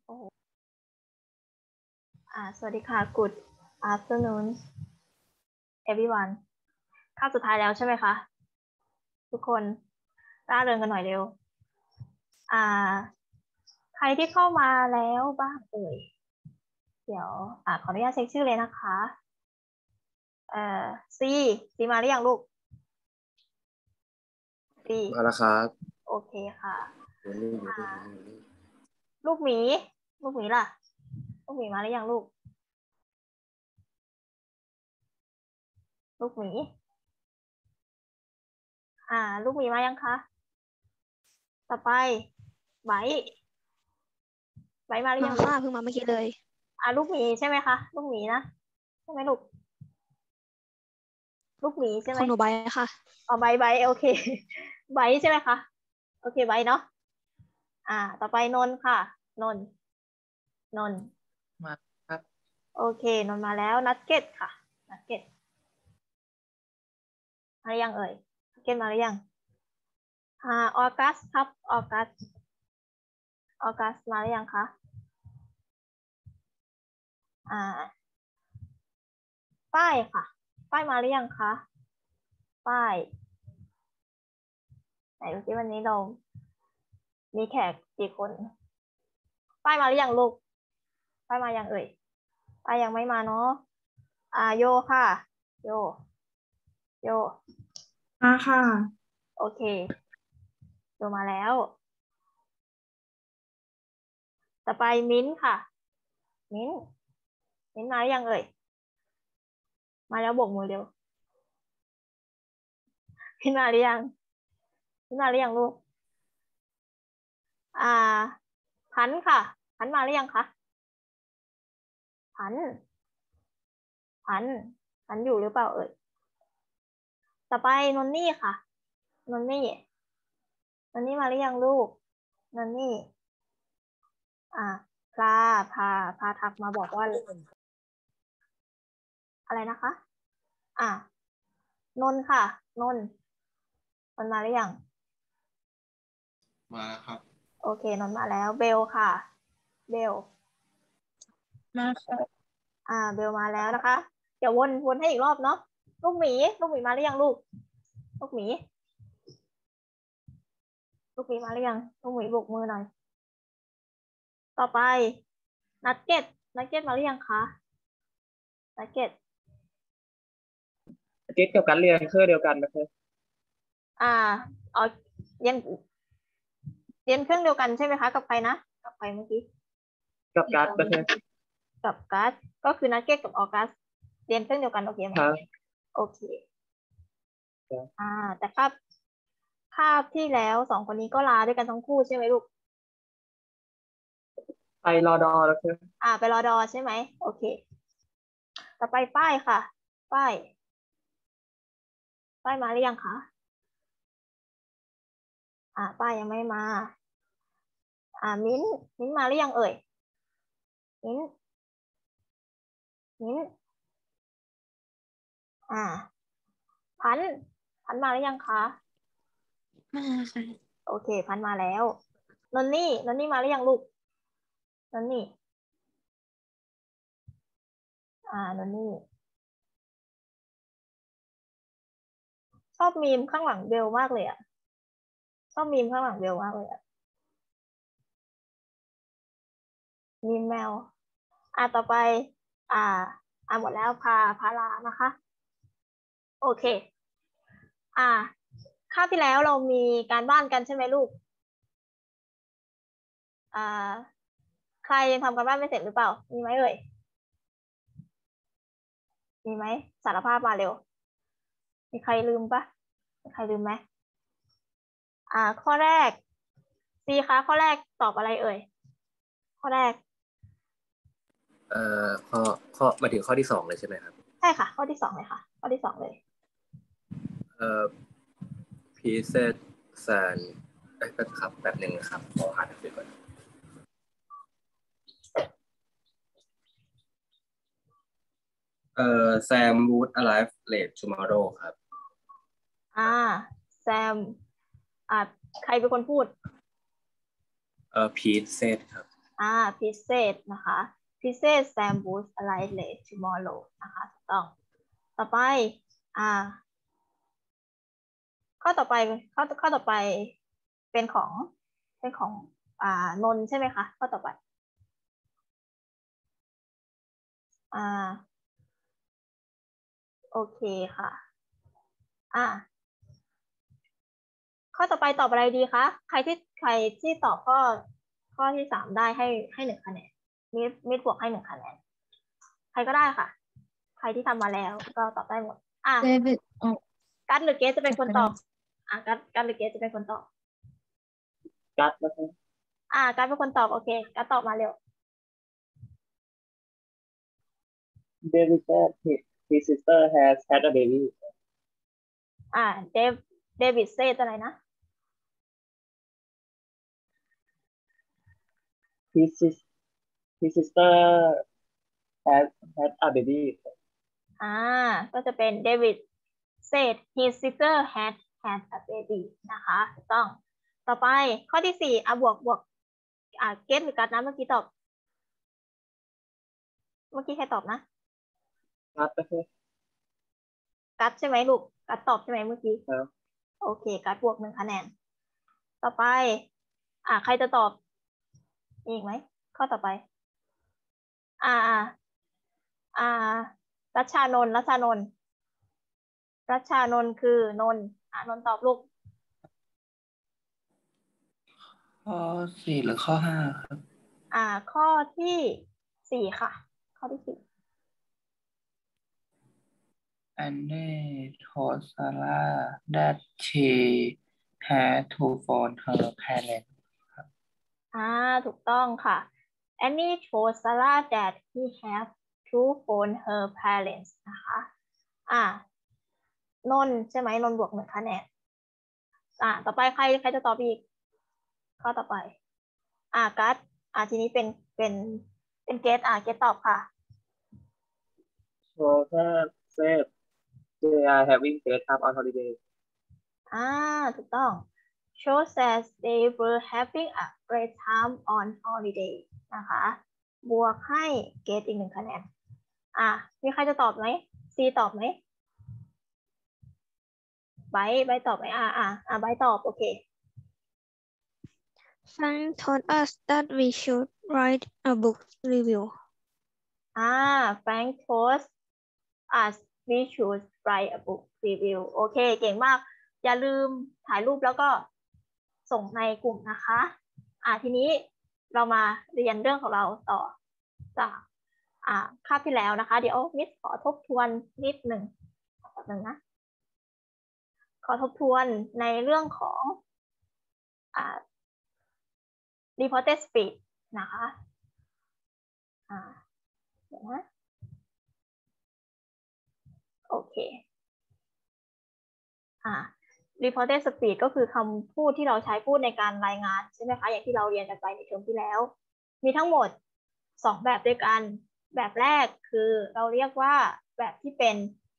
โอ้สวัสดีค่ะ Good afternoon everyone คาบสุดท้ายแล้วใช่ไหมคะ ทุกคนร่าเริงกันหน่อยเร็วใครที่เข้ามาแล้วบ้างเอ่ย เดี๋ยวขออนุญาตเช็คชื่อเลยนะคะซีซีมาหรือยังลูกซีมาแล้วครับโอเคค่ะอยู่นี่ลูกหมีลูกหมีล่ะ ลูกหมีมาหรือยังลูก ลูกหมีลูกหมีมายังคะ ต่อไปไบมาหรือมายังลูกค่ะเพิ่งมาเมื่อกี้เลยลูกหมีใช่ไหมคะ ลูกหมีนะใช่ไหมลูก ลูกหมีใช่ไหมของหนูใบค่ะไบโอเค ไบใช่ไหมคะ โอเคไบเนาะต่อไปนนท์ค่ะ นนท์มาครับโอเคนนท์มาแล้วนัทเก็ตค่ะ นัทเก็ตมาหรือยังเอ่ยนัทเก็ตมาหรือยังออกัสครับออกัสมาหรือยังคะป้ายค่ะ ป้ายมาหรือยังคะป้ายไหนดูสิวันนี้เรามีแขกกี่คน ป้ายมาหรือยังลูก ป้ายมายังเอ่ย ป้ายยังไม่มาเนาะโยค่ะ โยมาค่ะโอเคโยมาแล้ว ต่อไปมิ้นท์ค่ะ มิ้นท์มาหรือยังเอ่ย มาแล้วโบกมือเร็วมิ้นท์มาหรือยังมิ้นท์มาหรือยังลูกพันธุ์ค่ะ พันธุ์มาหรือยังคะ พันธุ์อยู่หรือเปล่าเอ่ย ต่อไปนนนี่ค่ะ นนนี่มาหรือยังลูก นนนี่พาทักมาบอกว่าอะไรนะคะนนค่ะ นนมาหรือยังมาแล้วครับโอเคนนมาแล้ว เบลค่ะ เบลมาค่ะเบลมาแล้วนะคะ เดี๋ยววนให้อีกรอบเนาะ ลูกหมีมาหรือยังลูก ลูกหมีมาหรือยัง ลูกหมีโบกมือหน่อย ต่อไป นักเก็ตมาหรือยังคะ นักเก็ตอาทิตย์กับการเรียนเครื่องเดียวกันนะคะเอาเรียนเครื่องเดียวกันใช่ไหมคะ กับใครนะ กับใครเมื่อกี้กับการ์ดนะคะกับกัสก็คือนักเก็ตกับออกัส เรียนเครื่องเดียวกันโอเคไหมครับโอเค แต่คาบที่แล้ว2 คนนี้ก็ลาด้วยกันทั้งคู่ใช่ไหมลูกไปรอดอแล้วค่ะไปรอดอใช่ไหม โอเค ต่อไปป้ายค่ะ ป้ายมาหรือยังคะป้ายยังไม่มามิ้นมาหรือยังเอ่ย มิ้นพันมาหรือยังคะมาค่ะโอเค พันมาแล้ว นนนี่มาหรือยังลูก นนนี่นนนี่ชอบมีมข้างหลังเบลมากเลยชอบมีมข้างหลังเบลมากเลยมีมแมวต่อไปหมดแล้วพาลานะคะ โอเคคาบที่แล้วเรามีการบ้านกันใช่ไหมลูกใครยังทำการบ้านไม่เสร็จหรือเปล่า มีไหมเอ่ย มีไหม สารภาพมาเร็ว มีใครลืมปะมีใครลืมไหมข้อแรกซีคะข้อแรกตอบอะไรเอ่ย ข้อแรกข้อมาถึงข้อที่2เลยใช่ไหมครับใช่ค่ะ ข้อที่2เลยค่ะ ข้อที่2เลยพีเซตแซนครับแบบหนึ่งครับขอหาหนังสือก่อนแซมวูด alive late tomorrow ครับแซมใครเป็นคนพูดพีทเซตครับพิเศษนะคะพิเศษ Sam Booth arrive late tomorrow นะคะถูกต้องต่อไปข้อต่อไปข้อต่อไปเป็นของนนท์ใช่ไหมคะข้อต่อไปโอเคค่ะข้อต่อไปตอบอะไรดีคะใครที่ตอบข้อที่3ได้ให้1 คะแนนมิดบวกให้1 คะแนนใครก็ได้ค่ะใครที่ทำมาแล้วก็ตอบได้หมดเดวิดกัสหรือเกสจะเป็นคนตอบกัสหรือเกสจะเป็นคนตอบกัดนะคะกัสเป็นคนตอบโอเคกัสตอบมาเร็ว David said his sister has had a baby เดวิดเซตอะไรนะ his sister has had a baby ก็จะเป็น David said his sister had a baby นะคะถูกต้องต่อไปข้อที่4บวกเกตหรือกัดนะเมื่อกี้ตอบเมื่อกี้ใครตอบนะกัดนะคะกัดใช่ไหมลูกกัดตอบใช่ไหมเมื่อกี้ครับโอเคกัดบวก1 คะแนนต่อไปใครจะตอบอีกไหมข้อต่อไปรัชชานนท์คือนนท์นนท์ตอบลูกข้อ4หรือข้อ5ครับข้อที่4ค่ะข้อที่4 Anne told Sarah that she had to phone her parents ครับถูกต้องค่ะ Annie told Sarah that he had to phone her parents นะคะนนท์ใช่ไหมนนท์บวก1 คะแนนต่อไปใครจะตอบอีกข้อต่อไปกัสทีนี้เป็นเกตเกตตอบค่ะ Rosa said they are having great time on holiday ถูกต้อง Show says they were having a great time on holiday นะคะบวกให้เกตอีก1 คะแนนมีใครจะตอบไหม C ตอบไหมไบตอบไหมไบตอบโอเค Frank told us that we should write a book review Frank told us we should write a book review โอเคเก่งมากอย่าลืมถ่ายรูปแล้วก็ส่งในกลุ่มนะคะทีนี้เรามาเรียนเรื่องของเราต่อจากคาบที่แล้วนะคะเดี๋ยวมิสขอทบทวนนิดหนึ่งนะขอทบทวนในเรื่องของreported speed นะคะเดี๋ยวนะโอเคreported speed ก็คือคำพูดที่เราใช้พูดในการรายงานใช่ไหมคะอย่างที่เราเรียนกันไปในเทอมที่แล้วมีทั้งหมด2 แบบด้วยกันแบบแรกคือเราเรียกว่าแบบที่เป็น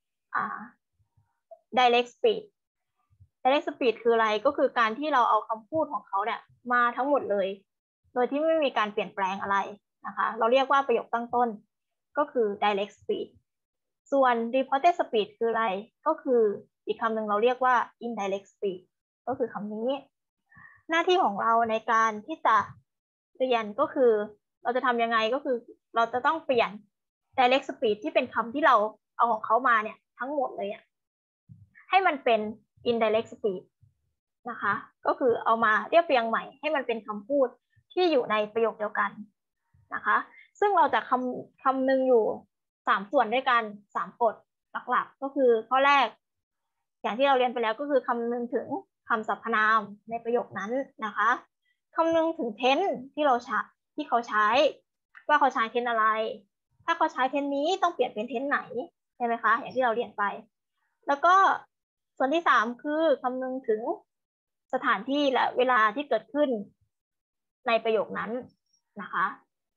direct speed direct speed คืออะไรก็คือการที่เราเอาคำพูดของเขาเนี่ยมาทั้งหมดเลยโดยที่ไม่มีการเปลี่ยนแปลงอะไรนะคะเราเรียกว่าประโยคตั้งต้นก็คือ direct speed ส่วน reported speed คืออะไรก็คืออีกคำหนึ่งเราเรียกว่า indirect speed ก็คือคำนี้หน้าที่ของเราในการที่จะเรียนก็คือเราจะทำยังไงก็คือเราจะต้องเปลี่ยน direct speed ที่เป็นคำที่เราเอาของเขามาเนี่ยทั้งหมดเลยให้มันเป็น indirect speed นะคะก็คือเอามาเรียบเรียงใหม่ให้มันเป็นคำพูดที่อยู่ในประโยคเดียวกันนะคะซึ่งเราจะคำหนึ่งอยู่3 ส่วนด้วยกัน3 กฎหลักๆก็คือข้อแรกอย่างที่เราเรียนไปแล้วก็คือคำนึงถึงคำสรรพนามในประโยคนั้นนะคะคำนึงถึง tense ที่เขาใช้ว่าเขาใช้ tense อะไรถ้าเขาใช้ tense นี้ต้องเปลี่ยนเป็น tense ไหนใช่ไหมคะอย่างที่เราเรียนไปแล้วก็ส่วนที่3คือคำนึงถึงสถานที่และเวลาที่เกิดขึ้นในประโยคนั้นนะคะ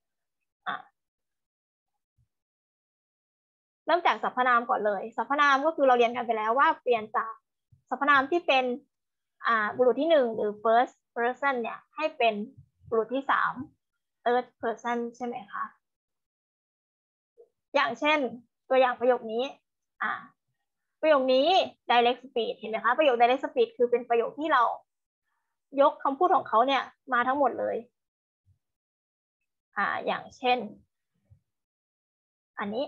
เริ่มจากสรรพนามก่อนเลยสรรพนามก็คือเราเรียนกันไปแล้วว่าเปลี่ยนจากสรรพนามที่เป็นบุรุษที่1หรือ first person เนี่ยให้เป็นบุรุษที่3 third person ใช่ไหมคะ อย่างเช่นตัวอย่างประโยคนี้ประโยคนี้ direct speech เห็นไหมคะประโยค direct speech คือเป็นประโยคที่เรายกคำพูดของเขาเนี่ยมาทั้งหมดเลยอย่างเช่นอันนี้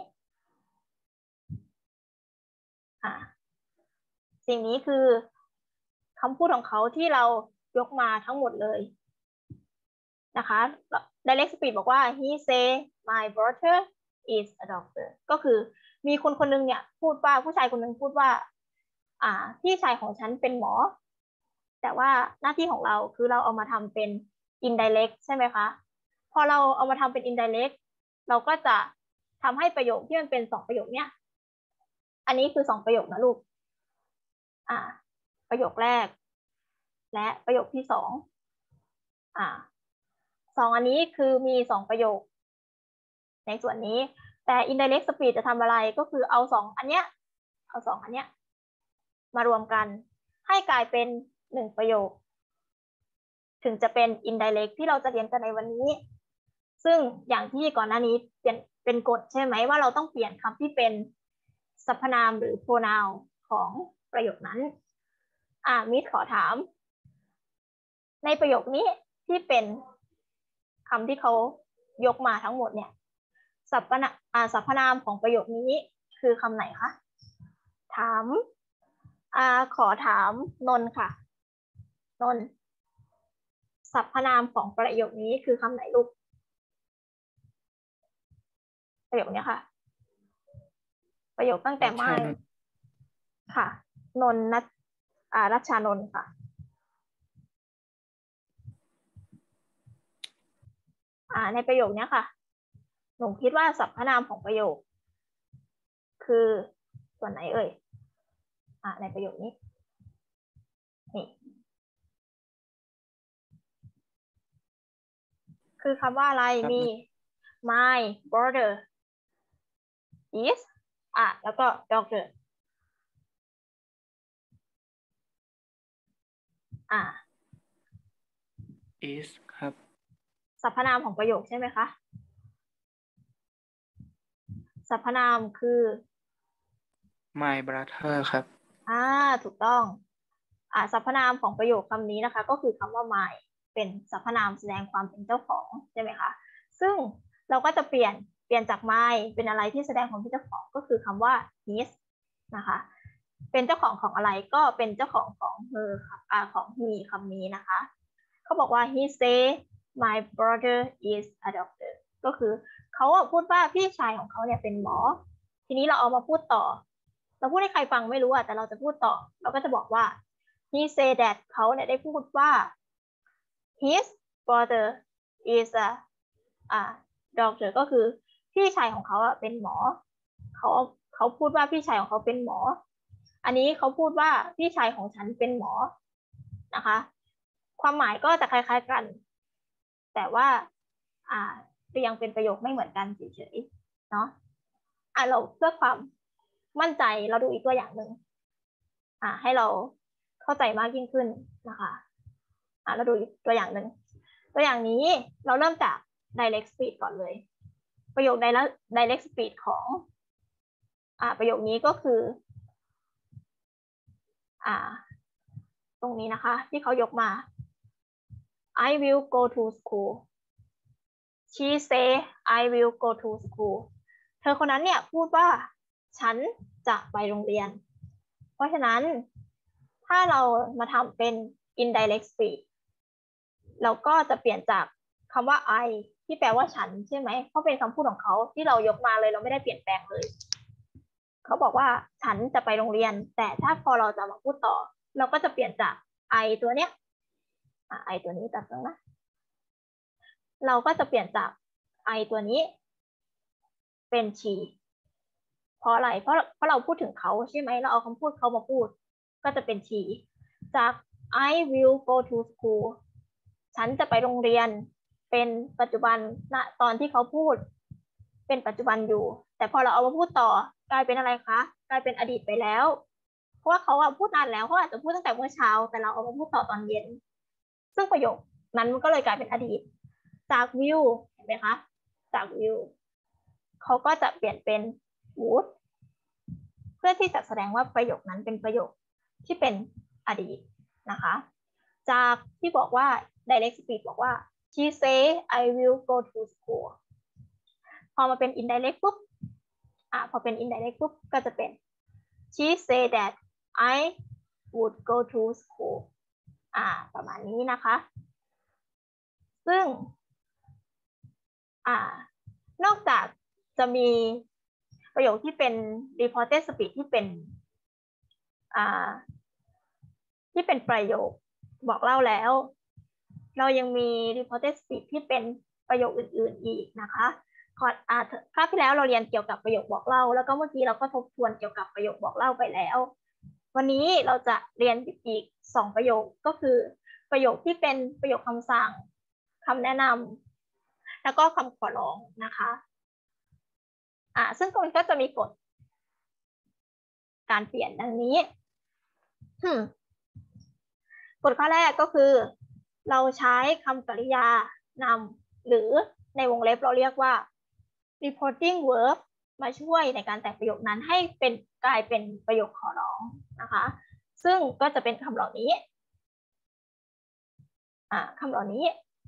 สิ่งนี้คือคำพูดของเขาที่เรายกมาทั้งหมดเลยนะคะ direct speech บอกว่า he say my brother is a doctor ก็คือมีคนคนนึงเนี่ยพูดว่าผู้ชายคนนึงพูดว่าพี่ชายของฉันเป็นหมอแต่ว่าหน้าที่ของเราคือเราเอามาทำเป็น indirect ใช่ไหมคะพอเราเอามาทำเป็น indirect เราก็จะทำให้ประโยคที่มันเป็น2ประโยคเนี่ยอันนี้คือ2ประโยคนะลูกประโยคแรกและประโยคที่2อันนี้คือมี2ประโยคในส่วนนี้แต่ indirect speech จะทำอะไรก็คือเอา2อันเนี้ยมารวมกันให้กลายเป็น1ประโยคถึงจะเป็น indirect ที่เราจะเรียนกันในวันนี้ซึ่งอย่างที่ก่อนหน้านี้เป็นกฎใช่ไหมว่าเราต้องเปลี่ยนคำที่เป็นสรรพนามหรือ pronoun ของประโยคนั้นมิสขอถามในประโยคนี้ที่เป็นคำที่เขายกมาทั้งหมดเนี่ยสรรพนามของประโยคนี้คือคำไหนคะขอถามนนท์ค่ะนนท์สรรพนามของประโยคนี้คือคำไหนลูกประโยคนี้ค่ะประโยคตั้งแต่ไม่ค่ะนนท์รัชชานนท์ค่ะในประโยคนี้ค่ะหนูคิดว่าสรรพนามของประโยคคือส่วนไหนเอ่ยในประโยคนี้นี่คือคำว่าอะไรมี my brother is แล้วก็ doctor is ครับสรรพนามของประโยคใช่ไหมคะสรรพนามคือ my brother ครับถูกต้องสรรพนามของประโยคคำนี้นะคะก็คือคำว่า my เป็นสรรพนามแสดงความเป็นเจ้าของใช่ไหมคะซึ่งเราก็จะเปลี่ยนจาก my เป็นอะไรที่แสดงความเป็นเจ้าของก็คือคำว่า his นะคะเป็นเจ้าของอะไรก็เป็นเจ้าของher ของ he คำนี้นะคะเขาบอกว่า he say my brother is a doctor ก็คือเขาพูดว่าพี่ชายของเขาเนี่ยเป็นหมอทีนี้เราเอามาพูดต่อเราพูดให้ใครฟังไม่รู้แต่เราจะพูดต่อเราก็จะบอกว่า he say that เขาเนี่ยได้พูดว่า his brother is a doctor ก็คือพี่ชายของเขาเป็นหมอเขาพูดว่าพี่ชายของเขาเป็นหมออันนี้เขาพูดว่าพี่ชายของฉันเป็นหมอนะคะความหมายก็จะคล้ายๆกันแต่ว่าเรียงเป็นประโยคไม่เหมือนกันเฉยๆเนาะเราเพื่อความมั่นใจเราดูอีกตัวอย่างหนึ่งให้เราเข้าใจมากยิ่งขึ้นนะคะเราดูอีกตัวอย่างหนึ่งตัวอย่างนี้เราเริ่มจาก direct speech ก่อนเลยประโยค direct speech ของประโยคนี้ก็คือตรงนี้นะคะที่เขายกมา I will go to school she say I will go to school เธอคนนั้นเนี่ยพูดว่าฉันจะไปโรงเรียนเพราะฉะนั้นถ้าเรามาทำเป็น indirect speech เราก็จะเปลี่ยนจากคำว่า I ที่แปลว่าฉันใช่ไหมเพราะเป็นคำพูดของเขาที่เรายกมาเลยเราไม่ได้เปลี่ยนแปลงเลยเขาบอกว่าฉันจะไปโรงเรียนแต่ถ้าพอเราจะมาพูดต่อเราก็จะเปลี่ยนจาก I ตัวเนี้ยI ตัวนี้ตัดตรงนะเราก็จะเปลี่ยนจาก I ตัวนี้เป็น she เพราะอะไรเพราะเราพูดถึงเขาใช่ไหมเราเอาคำพูดเขามาพูดก็จะเป็น she จาก I will go to school ฉันจะไปโรงเรียนเป็นปัจจุบันณตอนที่เขาพูดเป็นปัจจุบันอยู่แต่พอเราเอามาพูดต่อกลายเป็นอะไรคะกลายเป็นอดีตไปแล้วเพราะว่าเขาพูดนานแล้วเขาอาจจะพูดตั้งแต่เมื่อเช้าแต่เราเอามาพูดต่อตอนเย็นซึ่งประโยคนั้นมันก็เลยกลายเป็นอดีตจาก will เห็นไหมคะจาก will เขาก็จะเปลี่ยนเป็น would เพื่อที่จะแสดงว่าประโยคนั้นเป็นประโยคที่เป็นอดีตนะคะจากที่บอกว่า direct speech บอกว่า she say I will go to school พอมาเป็น indirect ปุ๊บพอเป็น indirect ปุ๊บก็จะเป็น she say that I would go to school ประมาณนี้นะคะซึ่งนอกจากจะมีประโยคที่เป็น reported speech ที่เป็นประโยคบอกเล่าแล้วเรายังมี reported speech ที่เป็นประโยคอื่นๆอีกนะคะคราวที่แล้วเราเรียนเกี่ยวกับประโยคบอกเล่าแล้วก็เมื่อกี้เราก็ทบทวนเกี่ยวกับประโยคบอกเล่าไปแล้ววันนี้เราจะเรียนอีก2ประโยคก็คือประโยคที่เป็นประโยคคำสั่งคำแนะนำแล้วก็คำขอร้องนะคะซึ่งมันก็จะมีกฎการเปลี่ยนดังนี้กฎข้อแรกก็คือเราใช้คำกริยานำหรือในวงเล็บเราเรียกว่า reporting verb มาช่วยในการแต่งประโยคนั้นให้เป็นกลายเป็นประโยคขอร้องนะคะซึ่งก็จะเป็นคำเหล่านี้คำเหล่านี้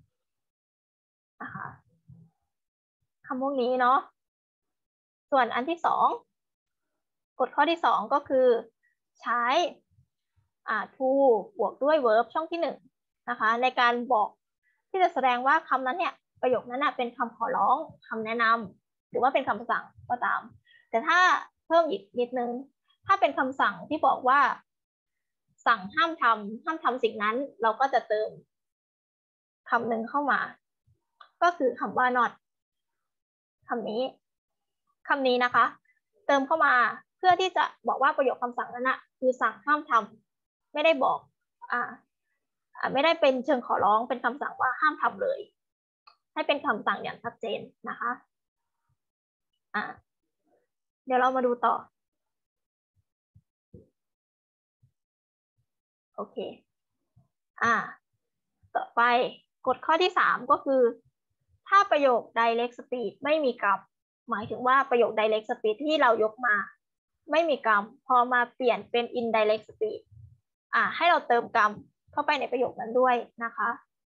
นะคะคำพวกนี้เนาะส่วนอันที่2กฎข้อที่2ก็คือใช้to บวกด้วย verb ช่องที่1นะคะในการบอกที่จะแสดงว่าคำนั้นเนี่ยประโยคนั้นเป็นคำขอร้องคำแนะนำหรือว่าเป็นคำสั่งก็ตามแต่ถ้าเพิ่มอีกนิดนึงถ้าเป็นคำสั่งที่บอกว่าสั่งห้ามทำสิ่งนั้นเราก็จะเติมคำหนึ่งเข้ามาก็คือคำว่า not คำนี้นะคะเติมเข้ามาเพื่อที่จะบอกว่าประโยคคำสั่งนั้นคือสั่งห้ามทำไม่ได้บอกไม่ได้เป็นเชิงขอร้องเป็นคำสั่งว่าห้ามทำเลยให้เป็นคำสั่งอย่างชัดเจนนะคะเดี๋ยวเรามาดูต่อโอเคต่อไปกฎข้อที่3ก็คือถ้าประโยค direct speech ไม่มีกรรมหมายถึงว่าประโยค direct speech ที่เรายกมาไม่มีกรรมพอมาเปลี่ยนเป็น indirect speech ให้เราเติมกรรมเข้าไปในประโยคนั้นด้วยนะคะ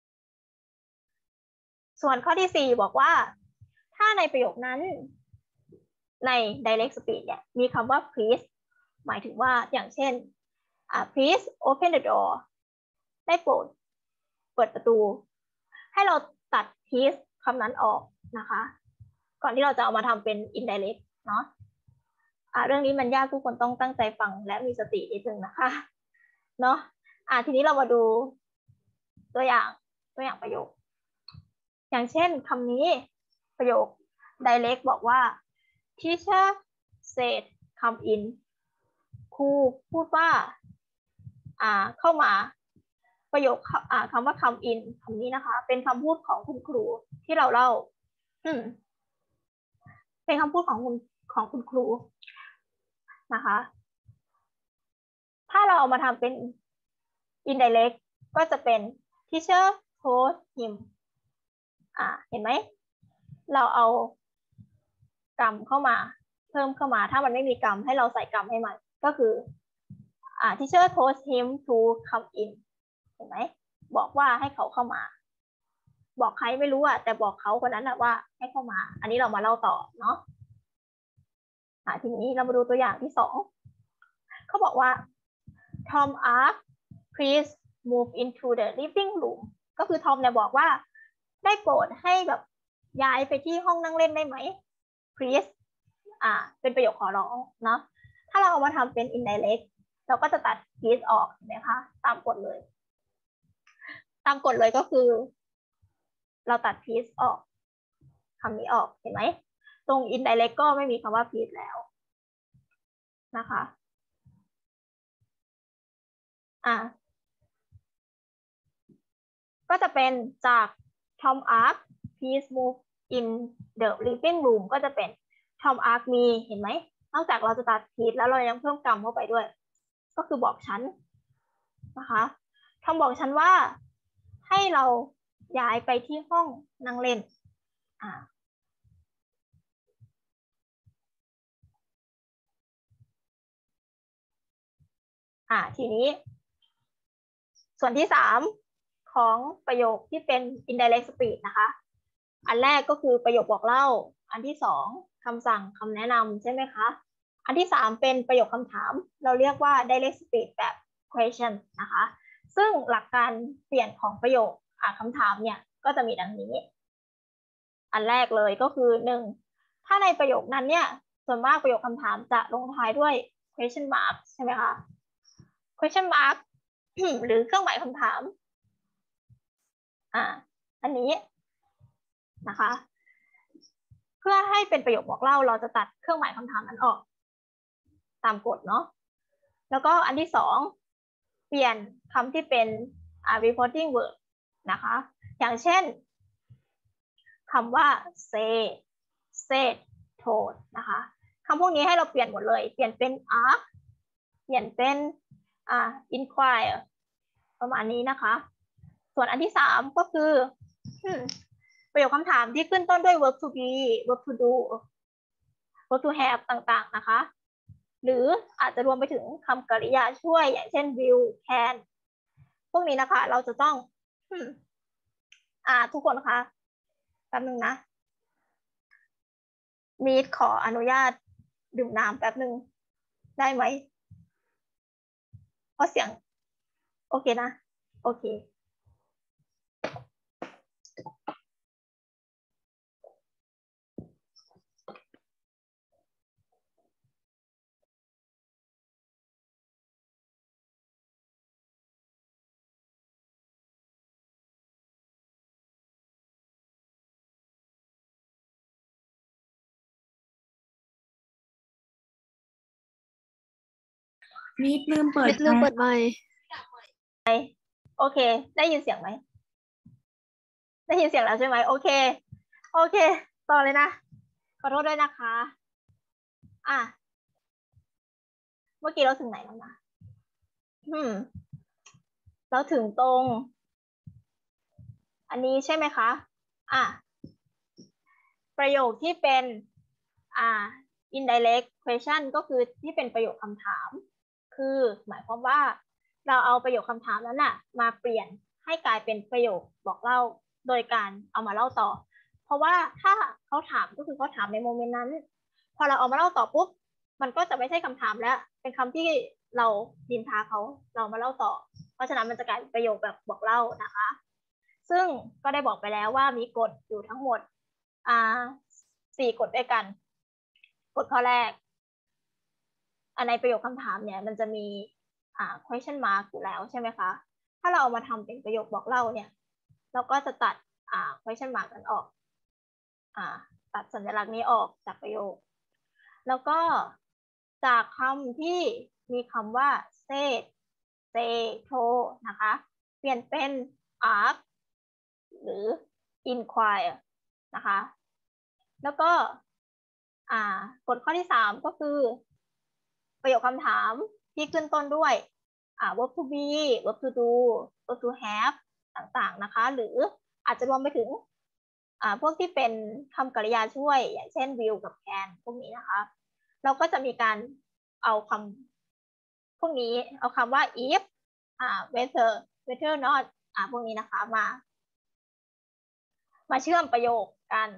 ส่วนข้อที่4บอกว่าถ้าในประโยคนั้นใน direct speech เนี่ยมีคำว่า please หมายถึงว่าอย่างเช่นplease open the door ได้โปรดเปิดประตูให้เราตัด please คำนั้นออกนะคะก่อนที่เราจะเอามาทำเป็น indirect เนาะเรื่องนี้มันยากทุกคนต้องตั้งใจฟังและมีสตินิดนึงนะคะเนาะทีนี้เรามาดูตัวอย่างประโยคอย่างเช่นคำนี้ประโยค direct บอกว่า teacher said come in ครูพูดว่าเข้ามาประโยคคำว่า come in คำนี้นะคะเป็นคำพูดของคุณครูที่เราเล่าเป็นคำพูดของคุณครูนะคะถ้าเราเอามาทำเป็น indirect ก็จะเป็น teacher told him เห็นไหมเราเอากรรมเข้ามาเพิ่มเข้ามาถ้ามันไม่มีกรรมให้เราใส่กรรมให้มันก็คือteacher told him to come in เห็นไหมบอกว่าให้เขาเข้ามาบอกใครไม่รู้แต่บอกเขาคนนั้นว่าให้เข้ามาอันนี้เรามาเล่าต่อเนาะทีนี้เรามาดูตัวอย่างที่2เขาบอกว่า Tom asked please move into the living room ก็คือทอมเนี่ยบอกว่าได้โปรดให้แบบย้ายไปที่ห้องนั่งเล่นได้ไหม please เป็นประโยคขอร้องเนาะถ้าเราเอามาทำเป็น indirect เราก็จะตัด please ออกเห็นไหมคะตามกฎเลยก็คือเราตัด please ออกคำนี้ออกเห็นไหมตรง indirect ก็ไม่มีคำว่า please แล้วนะคะก็จะเป็นจาก Tom asked please move in the living room ก็จะเป็น Tom asked me เห็นไหมนอกจากเราจะตัด please แล้วเรายังเพิ่มกรรมเข้าไปด้วยก็คือบอกฉันนะคะทอมบอกฉันว่าให้เราย้ายไปที่ห้องนั่งเล่นทีนี้ส่วนที่3ของประโยคที่เป็น indirect speech นะคะอันแรกก็คือประโยคบอกเล่าอันที่2คำสั่งคำแนะนำใช่ไหมคะอันที่3เป็นประโยคคำถามเราเรียกว่า direct speech แบบ question นะคะซึ่งหลักการเปลี่ยนของประโยคคำถามเนี่ยก็จะมีดังนี้อันแรกเลยก็คือ1ถ้าในประโยคนั้นเนี่ยส่วนมากประโยคคำถามจะลงท้ายด้วย question mark ใช่ไหมคะ question mark หรือเครื่องหมายคำถามอันนี้นะคะเพื่อให้เป็นประโยคบอกเล่าเราจะตัดเครื่องหมายคำถามนั้นออกตามกฎเนาะแล้วก็อันที่2เปลี่ยนคำที่เป็นreporting word นะคะอย่างเช่นคำว่า say said told นะคะคำพวกนี้ให้เราเปลี่ยนหมดเลยเปลี่ยนเป็น ask เปลี่ยนเป็นinquire ประมาณนี้นะคะส่วนอันที่3ก็คือประโยคคำถามที่ขึ้นต้นด้วย verb to be verb to do verb to have ต่างๆนะคะหรืออาจจะรวมไปถึงคำกริยาช่วยอย่างเช่น will can พวกนี้นะคะเราจะต้องทุกคนคะแป๊บนึงนะมีดขออนุญาตดื่มน้ำแป๊บนึงได้ไหมเพราะเสียงโอเคนะโอเคนิดลืมเปิดไมค์โอเคได้ยินเสียงไหมได้ยินเสียงแล้วใช่ไหมโอเคต่อเลยนะขอโทษด้วยนะคะเมื่อกี้เราถึงไหนแล้วนะเราถึงตรงอันนี้ใช่ไหมคะประโยคที่เป็นindirect question ก็คือที่เป็นประโยคคำถามคือหมายความว่าเราเอาประโยคคำถามนั้นมาเปลี่ยนให้กลายเป็นประโยคบอกเล่าโดยการเอามาเล่าต่อเพราะว่าถ้าเขาถามก็คือเขาถามในโมเมนต์นั้นพอเราเอามาเล่าต่อปุ๊บมันก็จะไม่ใช่คำถามแล้วเป็นคำที่เราดินทาเขาเรามาเล่าต่อเพราะฉะนั้นมันจะกลายเป็นประโยคแบบบอกเล่านะคะซึ่งก็ได้บอกไปแล้วว่ามีกฎอยู่ทั้งหมด4 กฎด้วยกันกฎข้อแรกในประโยคคำถามเนี่ยมันจะมีquestion mark อยู่แล้วใช่ไหมคะถ้าเราเอามาทำเป็นประโยคบอกเล่าเนี่ยเราก็จะตัดquestion mark นั้นออกตัดสัญลักษณ์นี้ออกจากประโยคแล้วก็จากคำที่มีคำว่า said say told นะคะเปลี่ยนเป็น ask หรือ inquire นะคะแล้วก็กฎข้อที่3ก็คือประโยคคำถามที่ขึ้นต้นด้วยverb to be verb to do verb to have ต่างๆนะคะหรืออาจจะรวมไปถึงพวกที่เป็นคำกริยาช่วยอย่างเช่น will กับ can พวกนี้นะคะเราก็จะมีการเอาคำพวกนี้เอาคำว่า if whether not พวกนี้นะคะมาเชื่อมประโยคกัน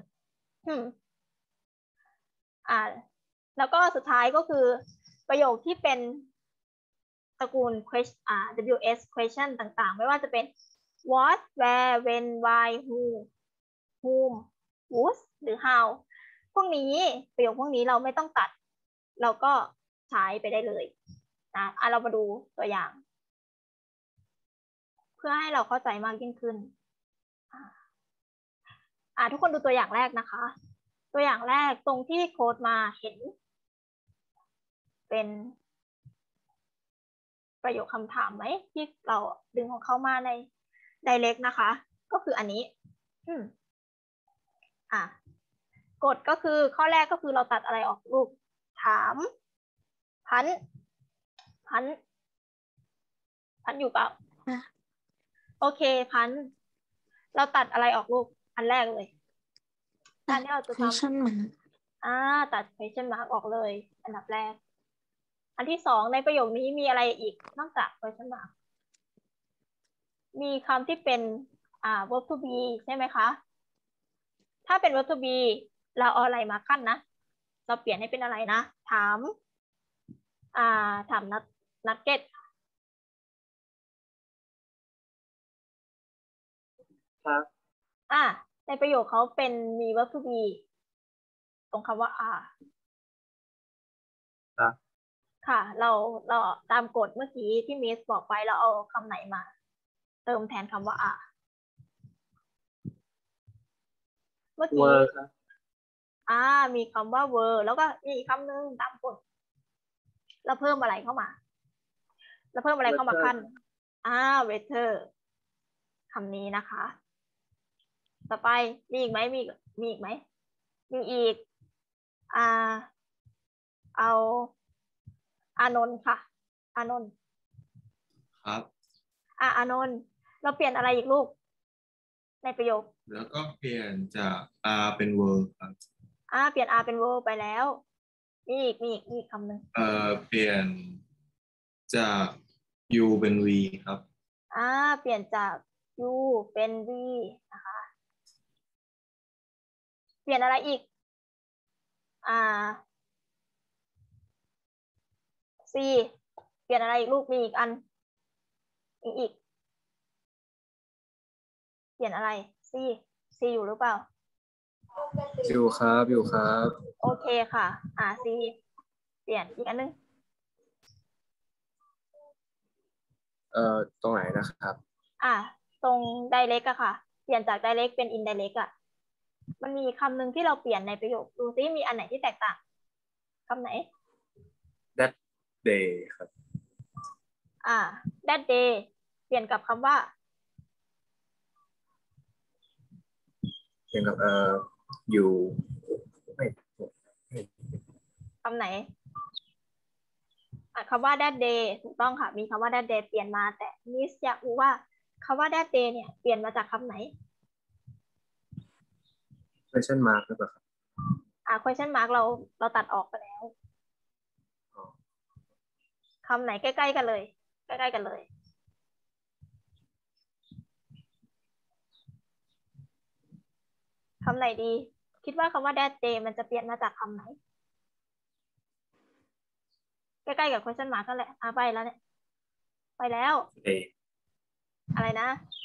แล้วก็สุดท้ายก็คือประโยคที่เป็นตระกูล WS question ต่างๆไม่ว่าจะเป็น what where when why who whom whose หรือ how พวกนี้ประโยคพวกนี้เราไม่ต้องตัดเราก็ใช้ไปได้เลยนะเรามาดูตัวอย่างเพื่อให้เราเข้าใจมากยิ่งขึ้นทุกคนดูตัวอย่างแรกนะคะตัวอย่างแรกตรงที่โค้ดมาเห็นเป็นประโยคคำถามไหมที่เราดึงของเขามาใน direct นะคะก็คืออันนี้กฎก็คือข้อแรกก็คือเราตัดอะไรออกลูกถามพันอยู่เปล่าโอเคพันเราตัดอะไรออกลูกอันแรกเลยอันที่เราจะท question mark ำตัด question mark ออกเลย อันดับแรก อันที่สองในประโยคนี้มีอะไรอีกนอกจาก question mark มีคำที่เป็นverb to be ใช่ไหมคะ ถ้าเป็น verb to be เราเอาอะไรมาขั้นนะ เราเปลี่ยนให้เป็นอะไรนะ ถามนักเก็ตครับในประโยคเขาเป็นมี verb to be ตรงคำว่า are ครับค่ะ เราตามกฎเมื่อกี้ที่มิสบอกไปเราเอาคำไหนมา เติมแทนคำว่า are เมื่อกี้ were ครับมีคำว่า were แล้วก็มีอีกคำหนึ่งตามกฎเราเพิ่มอะไรเข้ามาขั้นweather คำนี้นะคะ ต่อไปมีอีกไหมมีอีกไหมมีอีกเอาอานนท์ค่ะอานนท์ครับอานนท์เราเปลี่ยนอะไรอีกลูกในประโยคแล้วก็เปลี่ยนจาก R เป็น word ครับเปลี่ยน R เป็น were ไปแล้วมีอีกคำหนึ่งเปลี่ยนจาก U เป็น V ครับเปลี่ยนจาก U เป็น V นะคะ เปลี่ยนอะไรอีกC เปลี่ยนอะไรอีกลูกมีอีกอันอีกเปลี่ยนอะไร C อยู่หรือเปล่าอยู่ครับอยู่ครับโอเคค่ะC เปลี่ยนอีกอันนึงตรงไหนนะครับตรง direct อะค่ะ เปลี่ยนจาก direct เป็น indirect อะมันมีคำหนึ่งที่เราเปลี่ยนในประโยคดูซิมีอันไหนที่แตกต่างคำไหน that day ครับ that day เปลี่ยนกับคำว่าเกี่ยวกับอยู่ไม่คำไหนคำว่า that day ถูกต้องค่ะ มีคำว่า that day เปลี่ยนมาแต่มิสอยากรู้ว่าคำว่า that day เนี่ยเปลี่ยนมาจากคำไหน question mark หรือเปล่าครับ question mark เราตัดออกไปแล้วคำไหนใกล้ๆกันเลยใกล้ๆกันเลยคำไหนดีคิดว่าคำว่า that day มันจะเปลี่ยนมาจากคำไหนใกล้ๆกับ question mark นั่นแหละไปแล้วเนี่ยไปแล้ว อะไรนะ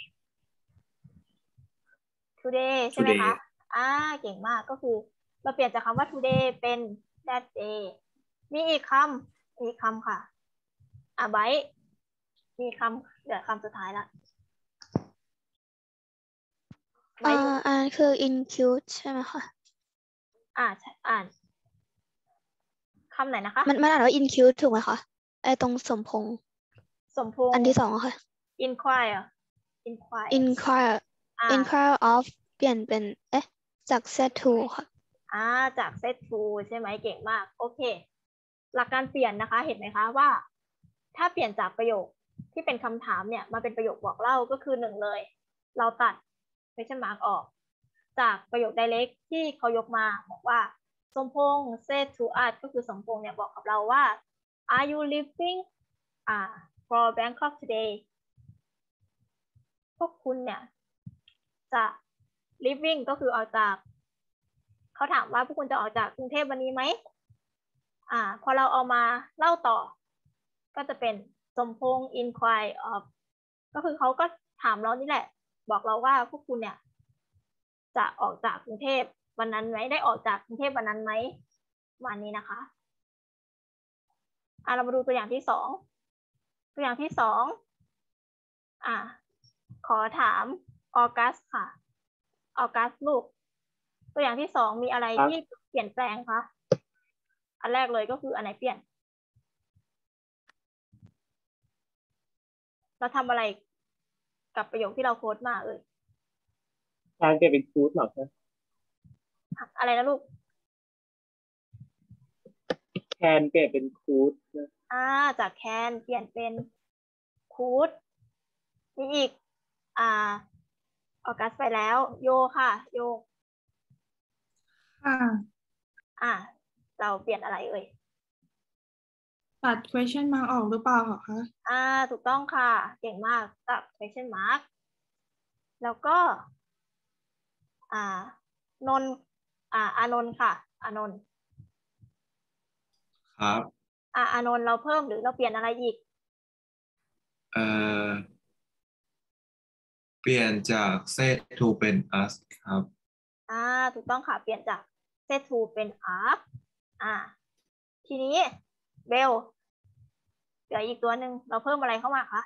today ใช่ไหมคะเก่งมากก็คือเราเปลี่ยนจากคำว่า today เป็น that day มีอีกคำค่ะไบท์มีคำเดี๋ยวคำสุดท้ายละอันนั้นคือ include ใช่ไหมคะอ่านคำไหนนะคะมันอ่านว่า include ถูกไหมคะตรงสมพงษ์อันที่สองค่ะ inquire of เปลี่ยนเป็นจาก set to ค่ะจาก set to ใช่ไหมเก่งมากโอเคหลักการเปลี่ยนนะคะเห็นไหมคะว่าถ้าเปลี่ยนจากประโยคที่เป็นคำถามเนี่ยมาเป็นประโยคบอกเล่าก็คือ1เลยเราตัด question mark ออกจากประโยค direct ที่เขายกมาบอกว่าสมพงษ์ said to us ก็คือสมพงษ์เนี่ยบอกกับเราว่า are you leaving for Bangkok today พวกคุณเนี่ยจะ leaving ก็คือออกจากเขาถามว่าพวกคุณจะออกจากกรุงเทพวันนี้ไหมพอเราเอามาเล่าต่อก็จะเป็นสมพงษ์ inquire of ก็คือเขาก็ถามเรานี่แหละบอกเราว่าพวกคุณเนี่ยจะออกจากกรุงเทพวันนั้นไหมได้ออกจากกรุงเทพวันนั้นไหมวันนี้นะคะเรามาดูตัวอย่างที่2ตัวอย่างที่2ขอถามออกัสค่ะออกัสลูกตัวอย่างที่2มีอะไรที่เปลี่ยนแปลงคะอันแรกเลยก็คืออันไหนเปลี่ยนเราทำอะไรกับประโยคที่เราโค้ดมา can เปลี่ยนเป็น could หรอครับอะไรนะลูก can เปลี่ยนเป็น could จาก can เปลี่ยนเป็น could มีอีกออกัสไปแล้ว โยค่ะ โยค่ะเราเปลี่ยนอะไรเอ่ยตัด question mark ออกหรือเปล่าคะถูกต้องค่ะ เก่งมากตัด question mark แล้วก็นนท์อานนท์ค่ะ อานนท์ครับอานนท์เราเพิ่มหรือเราเปลี่ยนอะไรอีกเปลี่ยนจาก said to เป็น us ครับถูกต้องค่ะ เปลี่ยนจาก set to เป็น are ทีนี้เบลเหลืออีกตัวหนึ่งเราเพิ่มอะไรเข้ามาคะ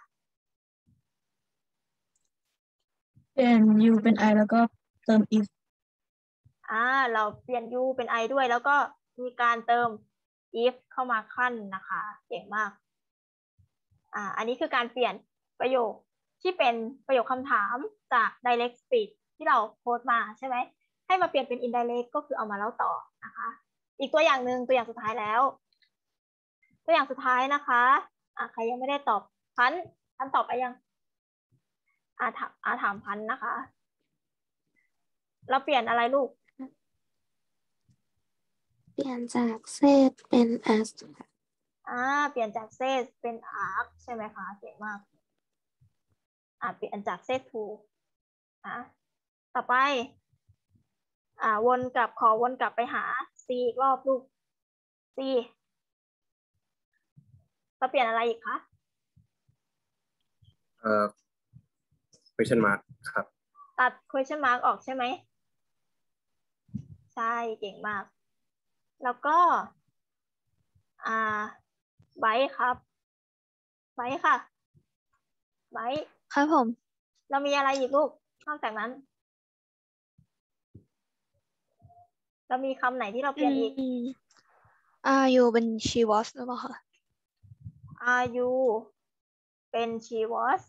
เปลี่ยน you เป็น I แล้วก็เติม if เราเปลี่ยน you เป็น I ด้วยแล้วก็มีการเติม if เข้ามาขั้นนะคะเก่งมากอันนี้คือการเปลี่ยนประโยคที่เป็นประโยคคำถามจาก direct speech ที่เราโพสต์มาใช่ไหมให้มาเปลี่ยนเป็น indirect ก็คือเอามาเล่าต่อนะคะอีกตัวอย่างหนึ่งตัวอย่างสุดท้ายแล้วตัวอย่างสุดท้ายนะคะใครยังไม่ได้ตอบพันตอบไปยังถามพันนะคะเราเปลี่ยนอะไรลูกเปลี่ยนจาก said เป็น as เปลี่ยนจาก said เป็น are ใช่ไหมคะเก่งมากเปลี่ยนจาก said to ต่อไปขอวนกลับไปหา C อีกรอบลูก C เราเปลี่ยนอะไรอีกคะ question mark ครับตัด question mark ออกใช่ไหมใช่เก่งมากแล้วก็ไบท์ครับไบท์ค่ะไบท์ครับผมเรามีอะไรอีกลูกนอกจากนั้นเรามีคำไหนที่เราเปลี่ยนอีก are you เป็น she was หรือเปล่าคะ are you เป็น she was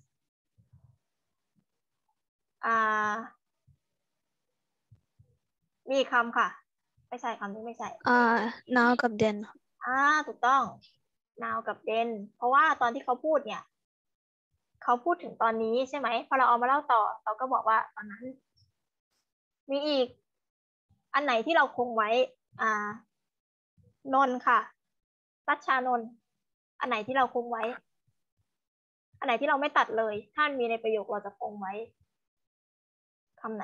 มีคำค่ะไม่ใช่คำนี้ไม่ใช่ now กับ then ถูกต้อง now กับ then เพราะว่าตอนที่เขาพูดเนี่ยเขาพูดถึงตอนนี้ใช่ไหมพอเราเอามาเล่าต่อเราก็บอกว่าตอนนั้นมีอีกอันไหนที่เราคงไว้นนท์ค่ะรัชชานนท์อันไหนที่เราคงไว้อันไหนที่เราไม่ตัดเลยถ้ามีในประโยคเราจะคงไว้คำไหน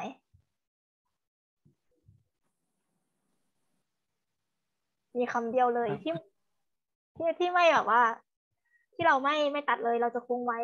มีคำเดียวเลยที่ไม่แบบว่าที่เราไม่ตัดเลยเราจะคงไว้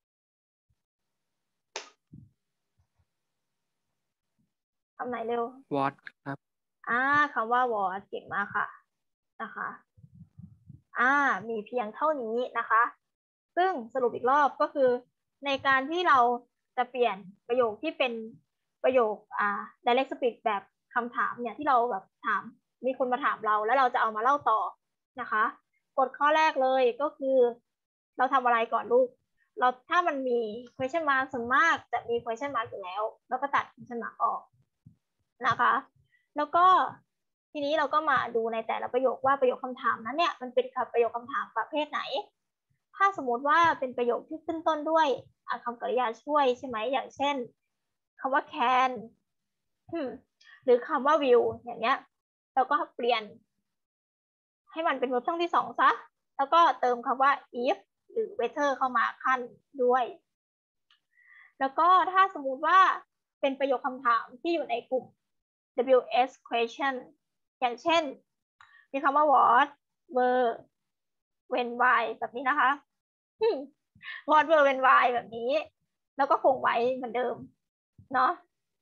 คำไหนเร็ว what ครับคำว่า what เก่งมากค่ะนะคะมีเพียงเท่านี้นะคะซึ่งสรุปอีกรอบก็คือในการที่เราจะเปลี่ยนประโยคที่เป็นประโยคdirect speech แบบคำถามเนี่ยที่เราแบบถามมีคนมาถามเราแล้วเราจะเอามาเล่าต่อนะคะกฎข้อแรกเลยก็คือเราทำอะไรก่อนลูกถ้ามันมี question mark ส่วนมากจะมี question mark อยู่แล้วก็ตัด question mark ออกนะคะแล้วก็ทีนี้เราก็มาดูในแต่ละประโยคว่าประโยคคำถามนั้นเนี่ยมันเป็นประโยคคำถามประเภทไหนถ้าสมมติว่าเป็นประโยคที่ขึ้นต้นด้วยคำกริยาช่วยใช่ไหมอย่างเช่นคำว่า can หรือคำว่า will อย่างเงี้ยเราก็เปลี่ยนให้มันเป็น verb ช่องที่สองซะแล้วก็เติมคำว่า if หรือ whether เข้ามาขั้นด้วยแล้วก็ถ้าสมมุติว่าเป็นประโยคคำถามที่อยู่ในกลุ่ม WS question อย่างเช่นมีคำว่า what were when why แบบนี้นะคะ what were when why แบบนี้แล้วก็คงไว้เหมือนเดิมเนาะ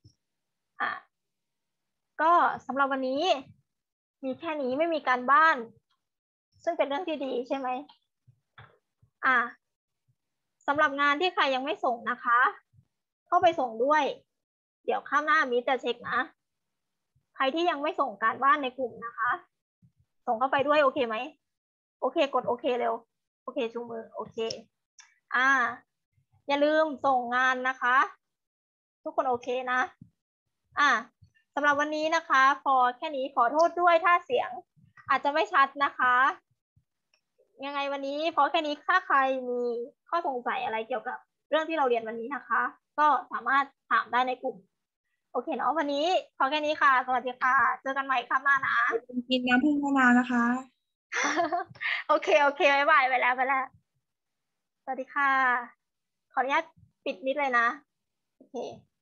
ก็สำหรับวันนี้มีแค่นี้ไม่มีการบ้านซึ่งเป็นเรื่องที่ดีใช่ไหมสำหรับงานที่ใครยังไม่ส่งนะคะเข้าไปส่งด้วยเดี๋ยวข้ามหน้ามีจะเช็คนะใครที่ยังไม่ส่งการบ้านในกลุ่มนะคะส่งเข้าไปด้วยโอเคไหมโอเคกดโอเคเร็วโอเคชูมือโอเคอย่าลืมส่งงานนะคะทุกคนโอเคนะสำหรับวันนี้นะคะพอแค่นี้ขอโทษด้วยถ้าเสียงอาจจะไม่ชัดนะคะยังไงวันนี้พอแค่นี้ถ้าใครมีข้อสงสัยอะไรเกี่ยวกับเรื่องที่เราเรียนวันนี้นะคะก็สามารถถามได้ในกลุ่มโอเคเนาะวันนี้พอแค่นี้ค่ะสวัสดีค่ะเจอกันใหม่ครั้งหน้านะกินน้ำพึ่งมะนาวนะคะโอเคบ๊ายบายไปแล้วสวัสดีค่ะขออนุญาตปิดมิดเลยนะโอเค